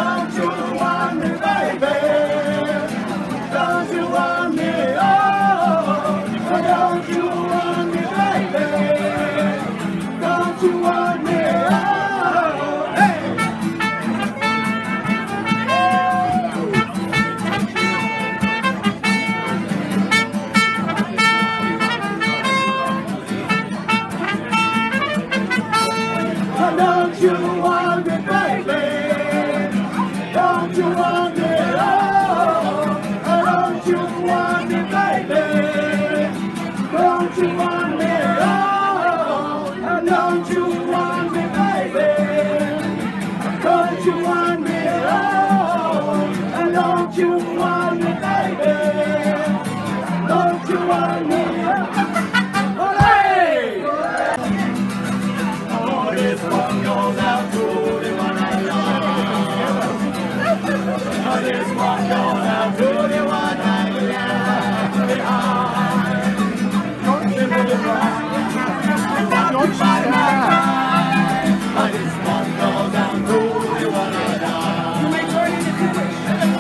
Don't you want me, baby? Don't you want me? Oh, don't you want me, baby? Don't you want me? Oh, hey! Don't you want me, baby? Don't you want me? Oh, don't you want me, baby? Don't you want me? Oh, don't you want me, baby? Don't you want me? Oh, don't you want me, baby? Don't you want me? Oh, hey! Oh, this one goes out to the one I love. Oh, this one goes out to the one I left behind. Don't you know the price? Don't buy my time. Oh, this one goes out to the one I love. You may join in if you wish.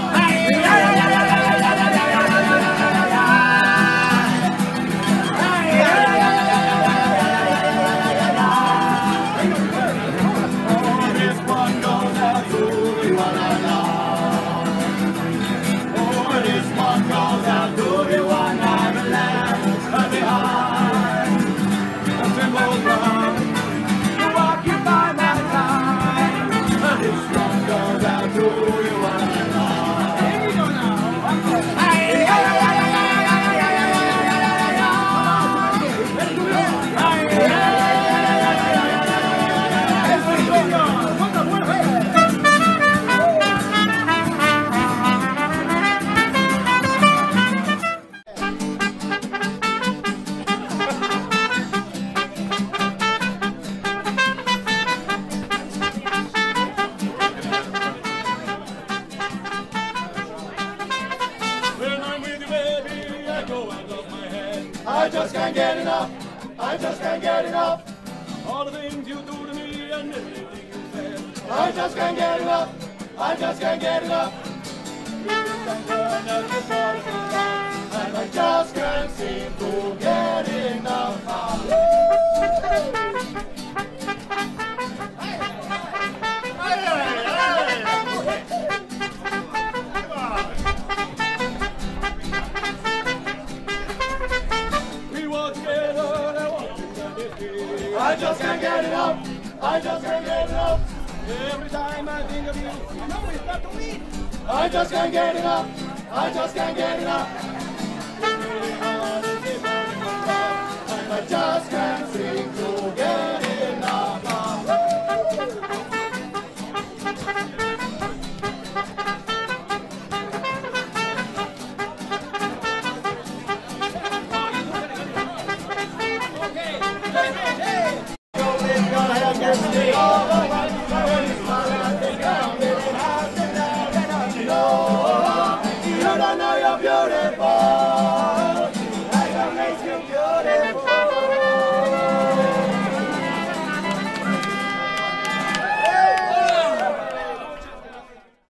I just can't get enough. I just can't get enough. All the things you do to me and everything you said. I just can't get enough. I just can't get enough. And I just can't seem to get enough. I just can't get enough. I just can't get enough. Every time I think of you, I know it's got to be. I just can't get enough. I just can't get enough.